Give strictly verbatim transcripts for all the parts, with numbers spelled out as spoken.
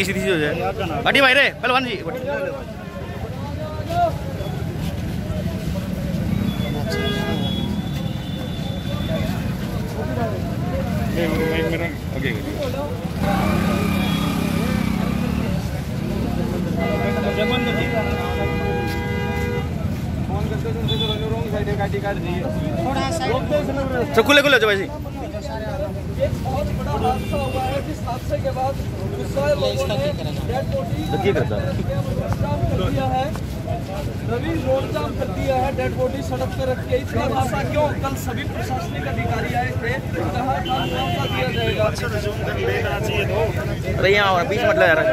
सीधी हो जाए। बटी भाई रे पहलवान जी तो खुले खुले भाई हादसे के बाद रवि रोड जाम कर दिया है, डेड बॉडी सड़क पर रख के। इसका हादसा क्यों? कल सभी प्रशासनिक अधिकारी आए थे, कहा था मुआवजा दिया जाएगा। अरे यहाँ बीच मतलब यार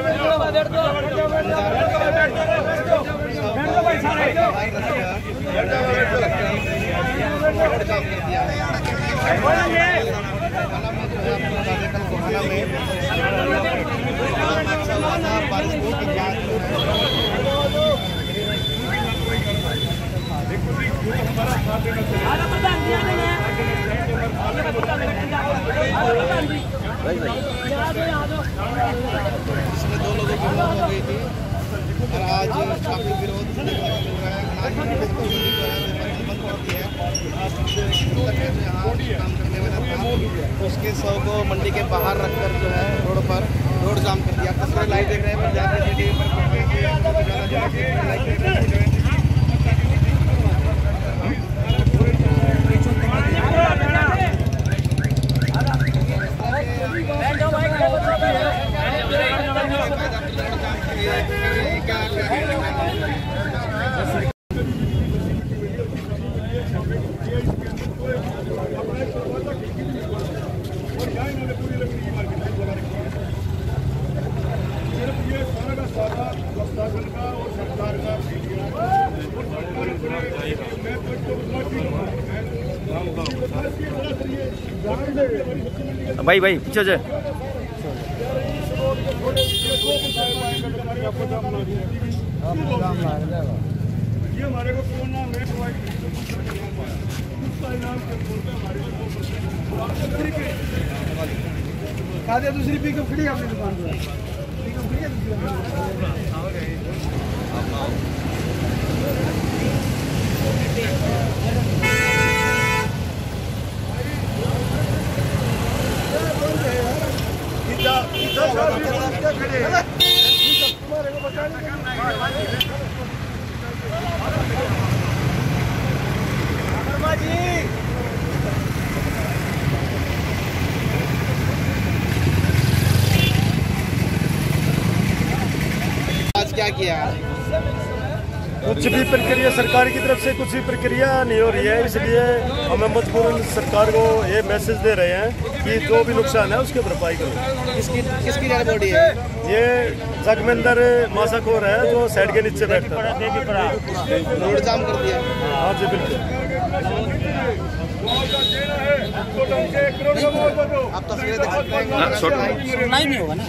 इसमें दो लोगों की मौत हो गई थी और आज काफी विरोध चल रहा है। काम करने वाला था उसके शव को मंडी के बाहर रखकर जो है रोड पर रोड जाम कर दिया। तस्वीरें लाइव देख रहे हैं पंजाब के टीवी पर। भाई भाई पीछे से ये हमारे को कौन नाम है खाते दूसरी पिकअप खड़ी है अपनी दुकान पर। पिकअप खड़ी है आज क्या किया? कुछ भी प्रक्रिया सरकार की तरफ से कुछ भी प्रक्रिया नहीं हो रही है, इसलिए हमें मजबूरन सरकार को ये मैसेज दे रहे हैं कि जो भी नुकसान है उसकी भरपाई करो। किसकी किसकी डेड बॉडी है? ये जगमेंदर मासाखोर है जो साइड के नीचे बैठता है। रोड जाम कर दिया। हाँ जी बिल्कुल। आप तस्वीरें देख सकते हैं। नहीं होगा ना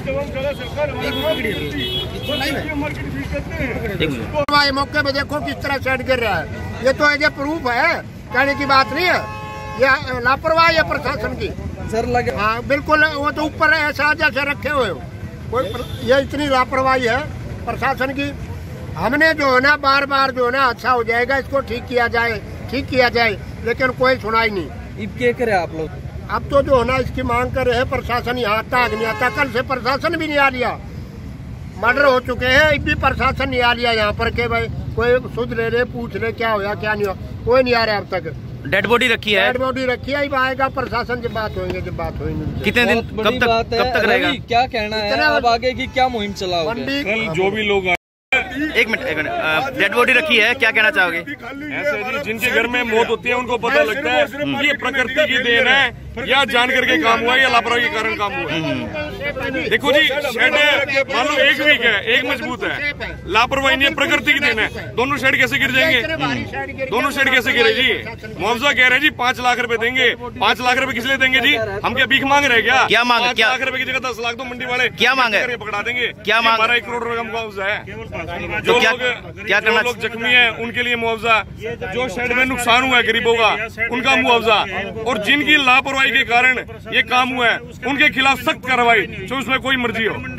ये मौके पे देखो किस तरह साइड गिर रहा है। ये तो ये प्रूफ है, कहने की बात नहीं है। ये लापरवाही है प्रशासन की सर लगे। हाँ बिल्कुल, वो तो ऊपर ऐसा जैसे रखे हुए हो कोई। ये इतनी लापरवाही है प्रशासन की। हमने जो है ना बार बार जो है ना अच्छा हो जाएगा, इसको ठीक किया जाए ठीक किया जाए, लेकिन कोई सुनाई नहीं। अब क्या करे आप लोग? अब तो जो है ना इसकी मांग कर रहे हैं, प्रशासन यहाँ तक नहीं आता। कल से प्रशासन भी नहीं आ लिया, मर्डर हो चुके हैं, अब भी प्रशासन नहीं आ लिया यहाँ पर के भाई कोई सुध ले रहे, पूछ ले क्या हुआ क्या नहीं हुआ, कोई नहीं आ रहा अब तक। डेड बॉडी रखी है, डेड बॉडी रखी है, अब आएगा प्रशासन जब बात होंगे जब बात होगी। कितने दिन कब तक कब तक रहेगा? क्या कहना है अब आगे की क्या मुहिम चलाओगे? कल जो भी लोग एक मिनट एक मिनट डेड बॉडी रखी है, क्या कहना चाहोगे? ऐसे जी जिनके घर में मौत होती है उनको पता लगता है ये प्रकृति की देन है या जान करके काम हुआ है या लापरवाही के कारण काम हुआ है। देखो जी शेड मान लो एक वीक है, एक मजबूत है, लापरवाही नहीं है, प्रकृति की देन है। दोनों शेड कैसे गिर जाएंगे? दोनों शेड कैसे गिरे जी? मुआवजा कह रहे हैं जी पांच लाख रुपए देंगे। पांच लाख रुपए किस लिए देंगे जी? हम क्या भीख मांग रहे क्या? क्या मांग? पांच लाख रुपए की जगह दस लाख दो मंडी वाले क्या मांगे? पकड़ा देंगे। क्या मांग? हमारा एक करोड़ रुपए का मुआवजा है। जो जो क्या लोग क्या करना? लोग जख्मी है उनके लिए मुआवजा, जो शेड में नुकसान हुआ है गरीबों का उनका मुआवजा, और जिनकी लापरवाही के कारण ये काम हुआ है उनके खिलाफ सख्त कार्रवाई, जो उसमें कोई मर्जी हो। ठीक।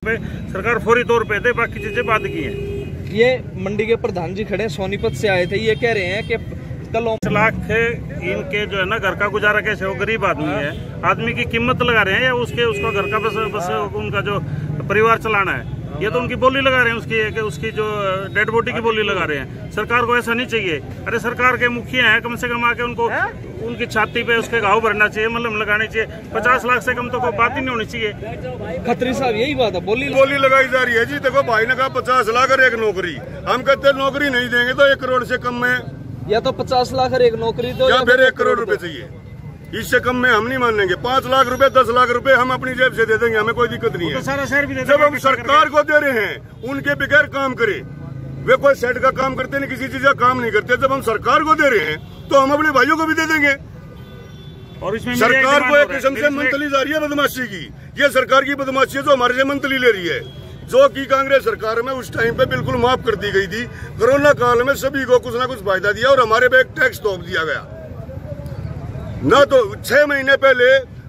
पे सरकार फौरी तौर पे दे, बाकी चीजें बाद की हैं। ये मंडी के प्रधान जी खड़े सोनीपत से आए थे, ये कह रहे हैं कि कल लाख इनके जो है ना घर का गुजारा कैसे हो, गरीब आदमी है, आदमी की कीमत लगा रहे हैं या उसके उसका घर का बस बस उनका जो परिवार चलाना है, ये तो उनकी बोली लगा रहे हैं, उसकी कि उसकी जो डेड बॉडी की बोली लगा रहे हैं। सरकार को ऐसा नहीं चाहिए। अरे सरकार के मुखिया हैं, कम से कम आके उनको उनकी छाती पे उसके घाव भरना चाहिए, मलहम लगानी चाहिए। पचास लाख से कम तो कोई बात ही नहीं होनी चाहिए। खत्री साहब यही बात है, बोली बोली लगाई जा रही है जी। देखो भाई ने कहा पचास लाख और एक नौकरी, हम कहते नौकरी नहीं देंगे तो एक करोड़ से कम में, या तो पचास लाख और एक नौकरी दो, या फिर एक करोड़ रुपए चाहिए। इससे कम में हम नहीं मानेंगे। पाँच लाख रुपए दस लाख रुपए हम अपनी जेब से दे देंगे, हमें कोई दिक्कत नहीं है। तो सारा शहर भी दे जब हम सरकार को दे रहे हैं, उनके बगैर काम करे। वे कोई सेट का काम करते नहीं, किसी चीज का काम नहीं करते। जब हम सरकार को दे रहे हैं तो हम अपने भाइयों को भी दे देंगे। और इसमें सरकार को एक किस्म से मंथली जा रही है बदमाशी की। ये सरकार की बदमाशी है जो हमारे से मंथली ले रही है, जो की कांग्रेस सरकार में उस टाइम पे बिल्कुल माफ कर दी गई थी। कोरोना काल में सभी को कुछ ना कुछ फायदा दिया और हमारे पे एक टैक्स तोप दिया गया ना। तो छह महीने पहले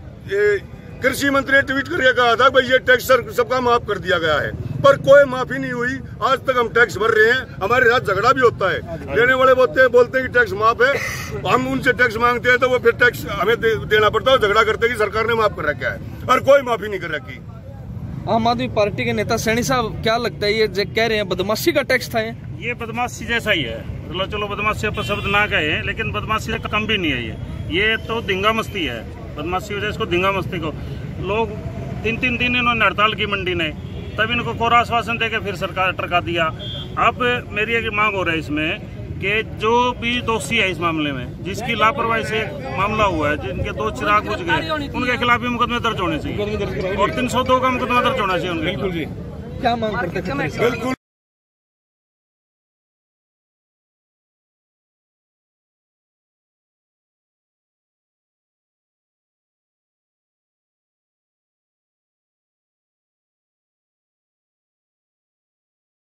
कृषि मंत्री ने ट्वीट करके कहा था भाई ये टैक्स सबका माफ कर दिया गया है, पर कोई माफी नहीं हुई। आज तक हम टैक्स भर रहे हैं, हमारे साथ झगड़ा भी होता है। लेने वाले बोलते हैं बोलते हैं कि टैक्स माफ है, हम उनसे टैक्स मांगते हैं तो वो फिर टैक्स हमें दे, देना पड़ता है। झगड़ा करते हैं कि सरकार ने माफ कर रखा है और कोई माफी नहीं कर रखी। आम आदमी पार्टी के नेता सैनी साहब, क्या लगता है ये जो कह रहे हैं बदमाशी का टैक्स था? ये ये बदमाशी जैसा ही है। चलो चलो बदमाशी पर शब्द ना कहे, लेकिन बदमाशी से कम भी नहीं है। ये ये तो धिंगा मस्ती है। बदमाशी वजह इसको धिंगा मस्ती को लोग तीन तीन दिन इन्होंने हड़ताल की मंडी ने, तब इनको कोरा आश्वासन देकर फिर सरकार टरका दिया। अब मेरी एक मांग हो रहा है इसमें कि जो भी दोषी है इस मामले में, जिसकी लापरवाही से मामला हुआ है, जिनके दो चिराग बुझ गए, उनके खिलाफ भी मुकदमे दर्ज होने चाहिए और तीन सौ दो का मुकदमा दर्ज होना चाहिए उनके। क्या मांग करते हैं? बिल्कुल।